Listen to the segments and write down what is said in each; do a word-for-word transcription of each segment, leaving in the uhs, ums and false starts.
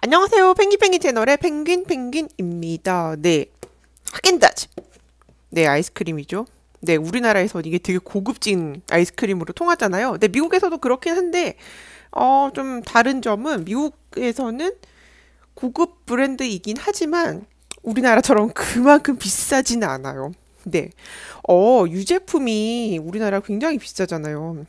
안녕하세요. 펭귄펭귄 채널의 펭귄펭귄입니다. 네, 하겐다즈. 네, 아이스크림이죠. 네, 우리나라에서 이게 되게 고급진 아이스크림으로 통하잖아요. 네, 미국에서도 그렇긴 한데, 어, 좀 다른 점은 미국에서는 고급 브랜드이긴 하지만 우리나라처럼 그만큼 비싸지는 않아요. 네, 어, 유제품이 우리나라 굉장히 비싸잖아요.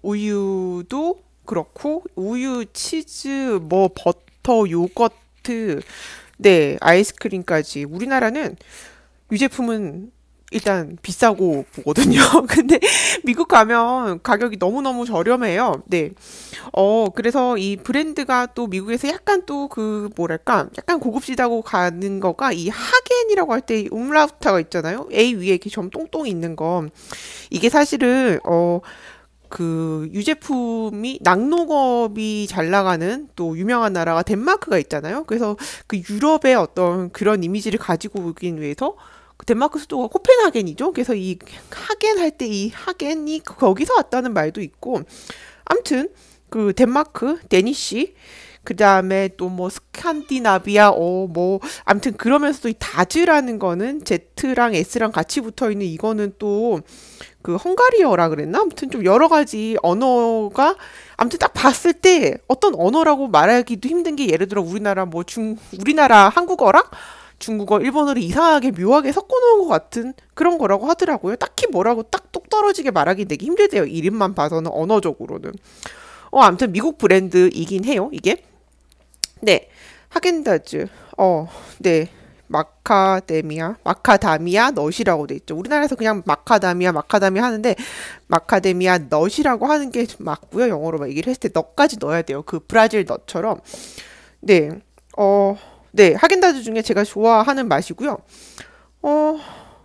우유도 그렇고, 우유, 치즈, 뭐, 버터, 요거트, 네, 아이스크림까지. 우리나라는 유제품은 일단 비싸고 보거든요. 근데 미국 가면 가격이 너무너무 저렴해요. 네. 어, 그래서 이 브랜드가 또 미국에서 약간 또 그, 뭐랄까, 약간 고급지다고 가는 거가 이 하겐이라고 할 때 umlaut가 있잖아요. A 위에 이렇게 점 똥똥 있는 거. 이게 사실은, 어, 그 유제품이 낙농업이 잘 나가는 또 유명한 나라가 덴마크가 있잖아요. 그래서 그 유럽의 어떤 그런 이미지를 가지고 오긴 위해서 그 덴마크 수도가 코펜하겐이죠. 그래서 이 하겐 할 때 이 하겐이 거기서 왔다는 말도 있고, 암튼 그 덴마크, 데니시, 그 다음에 또 뭐 스칸디나비아, 어, 뭐, 암튼 그러면서도 이 다즈라는 거는 Z랑 S랑 같이 붙어 있는 이거는 또 그 헝가리어라 그랬나? 아무튼 좀 여러 가지 언어가 아무튼 딱 봤을 때 어떤 언어라고 말하기도 힘든 게 예를 들어 우리나라 뭐 중, 우리나라 한국어랑 중국어, 일본어를 이상하게 묘하게 섞어 놓은 것 같은 그런 거라고 하더라고요. 딱히 뭐라고 딱 똑 떨어지게 말하기 되게 힘들대요. 이름만 봐서는 언어적으로는. 어, 아무튼 미국 브랜드이긴 해요, 이게. 네. 하겐다즈. 어, 네. 마카데미아, 마카다미아 넛이라고 돼 있죠. 우리나라에서 그냥 마카다미아, 마카다미아 하는데 마카데미아 넛이라고 하는 게 맞고요. 영어로 막 얘기를 했을 때 넛까지 넣어야 돼요. 그 브라질 넛처럼. 네. 어, 네. 하겐다즈 중에 제가 좋아하는 맛이고요. 어,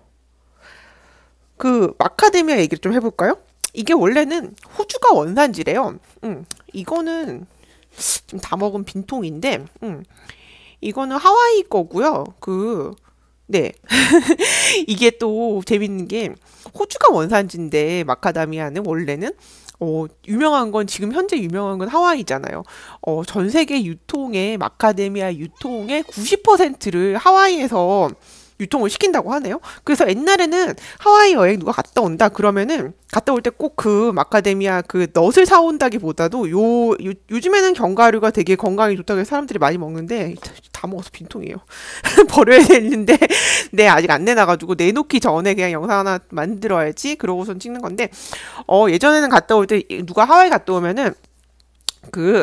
그 마카데미아 얘기를 좀 해볼까요? 이게 원래는 호주가 원산지래요. 음, 이거는 지금 다 먹은 빈통인데, 음, 이거는 하와이 거고요. 그, 네. 이게 또 재밌는 게 호주가 원산지인데 마카다미아는 원래는 어, 유명한 건 지금 현재 유명한 건 하와이잖아요. 어, 전 세계 유통의 마카데미아 유통의 구십 퍼센트를 하와이에서 유통을 시킨다고 하네요. 그래서 옛날에는 하와이 여행 누가 갔다 온다 그러면은 갔다 올 때 꼭 그 마카데미아 그 넛을 사온다기보다도 요, 요 요즘에는 견과류가 되게 건강에 좋다고 해서 사람들이 많이 먹는데 다 먹어서 빈통이에요. 버려야 되는데 네 아직 안 내놔가지고 내놓기 전에 그냥 영상 하나 만들어야지 그러고선 찍는 건데 어 예전에는 갔다 올 때 누가 하와이 갔다 오면은 그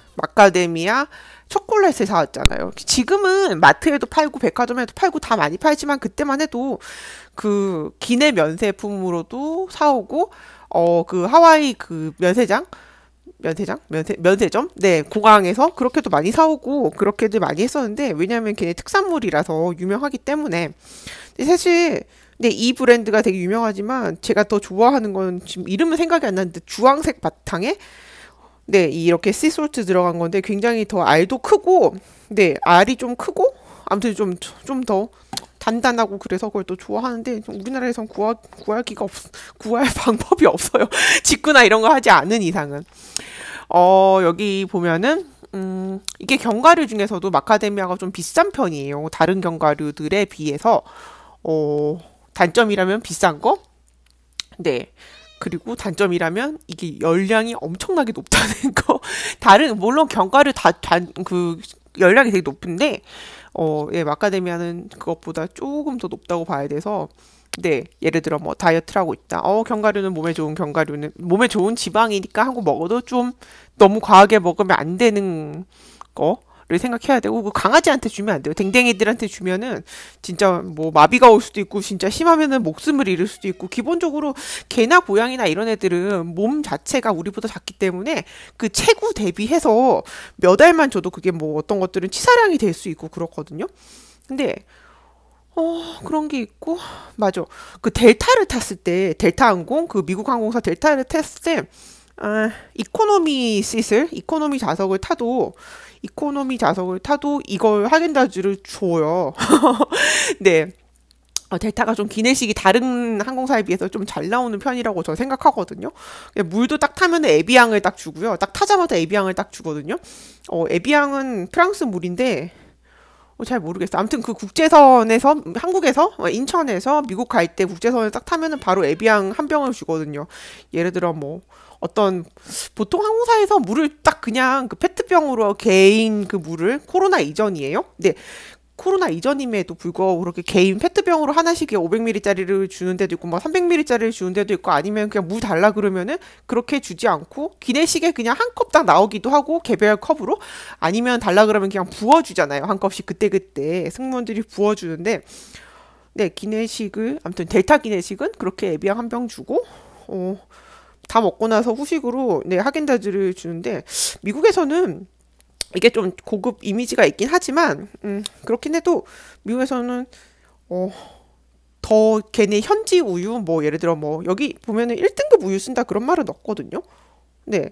마카데미아 초콜릿을 사왔잖아요. 지금은 마트에도 팔고 백화점에도 팔고 다 많이 팔지만 그때만 해도 그 기내 면세품으로도 사오고 어 그 하와이 그 면세장 면세장? 면세, 면세점? 네, 공항에서 그렇게도 많이 사오고 그렇게들 많이 했었는데 왜냐면 걔네 특산물이라서 유명하기 때문에 근데 사실 네, 이 브랜드가 되게 유명하지만 제가 더 좋아하는 건 지금 이름은 생각이 안 나는데 주황색 바탕에 네, 이렇게 씨솔트 들어간 건데 굉장히 더 알도 크고, 네, 알이 좀 크고, 아무튼 좀, 좀 더 단단하고 그래서 그걸 또 좋아하는데 우리나라에선 구하, 구하기가 없, 구할 방법이 없어요. 직구나 이런 거 하지 않은 이상은. 어, 여기 보면은, 음, 이게 견과류 중에서도 마카데미아가 좀 비싼 편이에요. 다른 견과류들에 비해서, 어, 단점이라면 비싼 거? 네. 그리고 단점이라면 이게 열량이 엄청나게 높다는 거. 다른 물론 견과류 다 단 그 열량이 되게 높은데 어, 예, 마카데미아는 그것보다 조금 더 높다고 봐야 돼서 네, 예를 들어 뭐 다이어트를 하고 있다. 어, 견과류는 몸에 좋은 견과류는 몸에 좋은 지방이니까 하고 먹어도 좀 너무 과하게 먹으면 안 되는 거. 를 생각해야 되고 그 강아지한테 주면 안 돼요. 댕댕이들한테 주면은 진짜 뭐 마비가 올 수도 있고 진짜 심하면은 목숨을 잃을 수도 있고 기본적으로 개나 고양이나 이런 애들은 몸 자체가 우리보다 작기 때문에 그 체구 대비해서 몇 알만 줘도 그게 뭐 어떤 것들은 치사량이 될 수 있고 그렇거든요. 근데 어 그런 게 있고 맞아. 그 델타를 탔을 때 델타 항공 그 미국 항공사 델타를 탔을 때 아, 이코노미 시슬, 이코노미 좌석을 타도, 이코노미 좌석을 타도 이걸 하겐다즈를 줘요. 네. 어, 델타가 좀 기내식이 다른 항공사에 비해서 좀 잘 나오는 편이라고 저 생각하거든요. 물도 딱 타면 에비앙을 딱 주고요. 딱 타자마자 에비앙을 딱 주거든요. 어, 에비앙은 프랑스 물인데 어, 잘 모르겠어. 아무튼 그 국제선에서 한국에서 어, 인천에서 미국 갈 때 국제선을 딱 타면은 바로 에비앙 한 병을 주거든요. 예를 들어 뭐 어떤 보통 항공사에서 물을 딱 그냥 그 페트병으로 개인 그 물을 코로나 이전이에요. 네. 코로나 이전임에도 불구하고 그렇게 개인 페트병으로 하나씩 오백 밀리리터짜리를 주는 데도 있고 막 삼백 밀리리터짜리를 주는 데도 있고 아니면 그냥 물 달라 그러면은 그렇게 주지 않고 기내식에 그냥 한 컵 딱 나오기도 하고 개별 컵으로 아니면 달라 그러면 그냥 부어주잖아요. 한 컵씩 그때그때 승무원들이 부어주는데 네 기내식을 아무튼 델타 기내식은 그렇게 에비앙 한 병 주고 어, 다 먹고 나서 후식으로 네 하겐다즈를 주는데 미국에서는 이게 좀 고급 이미지가 있긴 하지만 음, 그렇긴 해도 미국에서는 어, 더 걔네 현지 우유 뭐 예를 들어 뭐 여기 보면은 일 등급 우유 쓴다 그런 말은 없거든요. 네.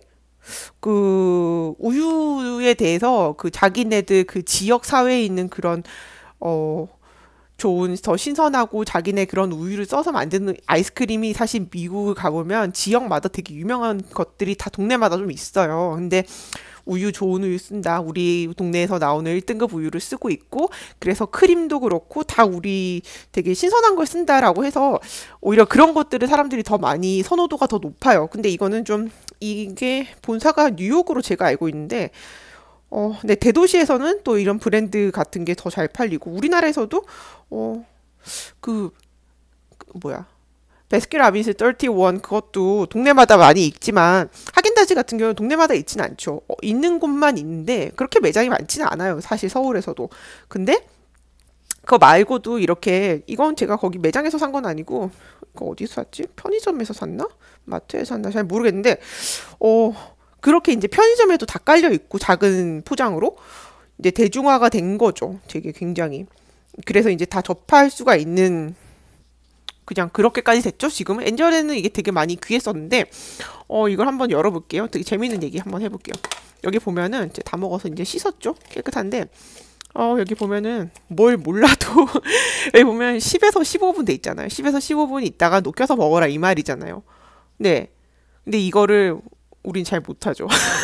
그 우유에 대해서 그 자기네들 그 지역 사회에 있는 그런 어 좋은 더 신선하고 자기네 그런 우유를 써서 만드는 아이스크림이 사실 미국을 가보면 지역마다 되게 유명한 것들이 다 동네마다 좀 있어요. 근데 우유 좋은 우유 쓴다. 우리 동네에서 나오는 일 등급 우유를 쓰고 있고 그래서 크림도 그렇고 다 우리 되게 신선한 걸 쓴다라고 해서 오히려 그런 것들을 사람들이 더 많이 선호도가 더 높아요. 근데 이거는 좀 이게 본사가 뉴욕으로 제가 알고 있는데 어, 네, 대도시에서는 또 이런 브랜드 같은 게 더 잘 팔리고 우리나라에서도 어, 그, 그 뭐야 베스킨라빈스 삼십일 그것도 동네마다 많이 있지만 하겐다즈 같은 경우는 동네마다 있진 않죠. 어, 있는 곳만 있는데 그렇게 매장이 많지는 않아요. 사실 서울에서도. 근데 그거 말고도 이렇게 이건 제가 거기 매장에서 산 건 아니고 이거 어디서 샀지? 편의점에서 샀나? 마트에서 샀나? 잘 모르겠는데 어 그렇게 이제 편의점에도 다 깔려 있고 작은 포장으로 이제 대중화가 된 거죠. 되게 굉장히. 그래서 이제 다 접할 수가 있는 그냥 그렇게까지 됐죠. 지금은 엔젤에는 이게 되게 많이 귀했었는데 어 이걸 한번 열어볼게요. 되게 재밌는 얘기 한번 해볼게요. 여기 보면은 이제 다 먹어서 이제 씻었죠. 깨끗한데 어 여기 보면은 뭘 몰라도 여기 보면 십에서 십오 분 돼 있잖아요. 십에서 십오 분 있다가 녹여서 먹어라 이 말이잖아요. 네. 근데 이거를 우린 잘 못하죠.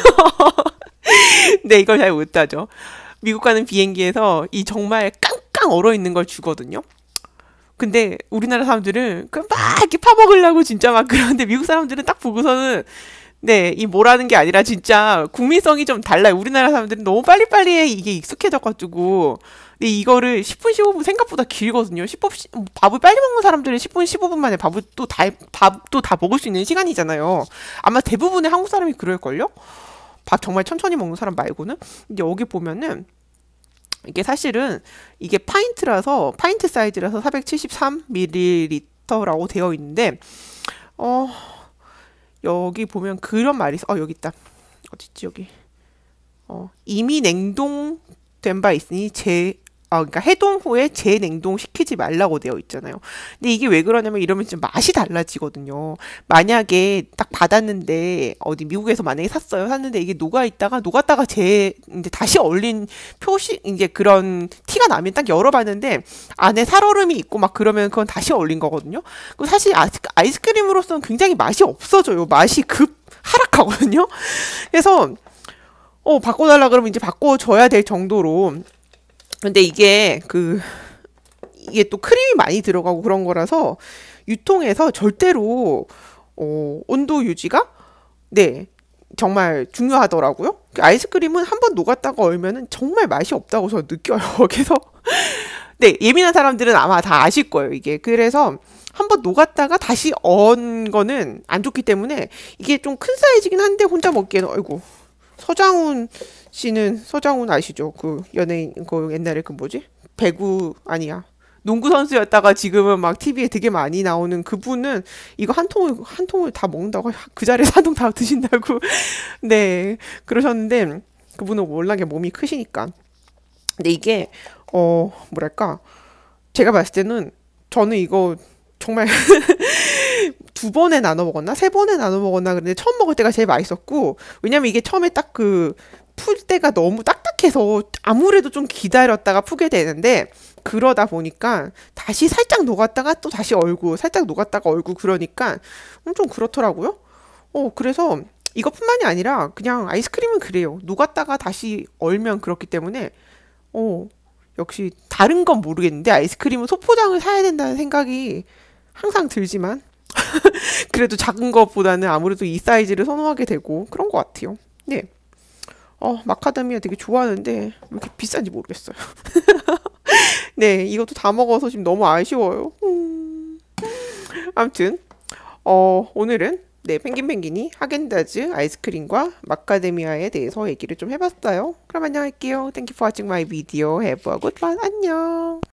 네, 이걸 잘 못하죠. 미국 가는 비행기에서 이 정말 깡깡 얼어 있는 걸 주거든요. 근데 우리나라 사람들은 그 막 이렇게 파먹으려고 진짜 막 그러는데 미국 사람들은 딱 보고서는 네, 이 뭐라는 게 아니라 진짜 국민성이 좀 달라요. 우리나라 사람들은 너무 빨리빨리 이게 익숙해져가지고 근데 이거를 십 분, 십오 분 생각보다 길거든요. 십 분, 밥을 빨리 먹는 사람들은 십 분, 십오 분 만에 밥을 또 다, 밥도 다 먹을 수 있는 시간이잖아요. 아마 대부분의 한국 사람이 그럴걸요? 밥 정말 천천히 먹는 사람 말고는. 근데 여기 보면은 이게 사실은 이게 파인트라서 파인트 사이즈라서 사백칠십삼 밀리리터라고 되어 있는데 어 여기 보면 그런 말이 있어. 어 여기 있다. 어딨지 여기. 어 이미 냉동된 바 있으니 제 아, 그러니까 해동 후에 재냉동 시키지 말라고 되어 있잖아요. 근데 이게 왜 그러냐면 이러면 좀 맛이 달라지거든요. 만약에 딱 받았는데 어디 미국에서 만약에 샀어요. 샀는데 이게 녹아 있다가 녹았다가 재 이제 다시 얼린 표시 이제 그런 티가 나면 딱 열어봤는데 안에 살얼음이 있고 막 그러면 그건 다시 얼린 거거든요. 그 사실 아이스크림으로서는 굉장히 맛이 없어져요. 맛이 급 하락하거든요. 그래서 어 바꿔달라 그러면 이제 바꿔줘야 될 정도로. 근데 이게 그 이게 또 크림이 많이 들어가고 그런 거라서 유통에서 절대로 어, 온도 유지가 네 정말 중요하더라고요. 아이스크림은 한번 녹았다가 얼면은 정말 맛이 없다고 저 느껴요. 그래서 네 예민한 사람들은 아마 다 아실 거예요. 이게 그래서 한번 녹았다가 다시 언 거는 안 좋기 때문에 이게 좀 큰 사이즈긴 한데 혼자 먹기에는 아이고. 서장훈 씨는 서장훈 아시죠? 그 연예인 그 옛날에 그 뭐지? 배구 아니야. 농구 선수였다가 지금은 막 티비에 되게 많이 나오는 그분은 이거 한 통을 한 통을 다 먹는다고 그 자리에서 한 통 다 드신다고 네 그러셨는데 그분은 워낙에 몸이 크시니까 근데 이게 어 뭐랄까 제가 봤을 때는 저는 이거 정말 두 번에 나눠 먹었나? 세 번에 나눠 먹었나? 그런데 처음 먹을 때가 제일 맛있었고, 왜냐면 이게 처음에 딱 그, 풀 때가 너무 딱딱 딱딱해서 아무래도 좀 기다렸다가 푸게 되는데 그러다 보니까 다시 살짝 녹았다가 또 다시 얼고 살짝 녹았다가 얼고 그러니까 음, 좀 그렇더라고요. 어, 그래서 이것뿐만이 아니라 그냥 아이스크림은 그래요. 녹았다가 다시 얼면 그렇기 때문에 어, 역시 다른 건 모르겠는데 아이스크림은 소포장을 사야 된다는 생각이 항상 들지만 그래도 작은 것보다는 아무래도 이 사이즈를 선호하게 되고 그런 것 같아요. 네. 어, 마카다미아 되게 좋아하는데 왜 이렇게 비싼지 모르겠어요. 네, 이것도 다 먹어서 지금 너무 아쉬워요. 음. 아무튼 어, 오늘은 네, 펭귄펭귄이 하겐다즈 아이스크림과 마카데미아에 대해서 얘기를 좀 해봤어요. 그럼 안녕할게요. Thank you for watching my video. Have a good one. 안녕.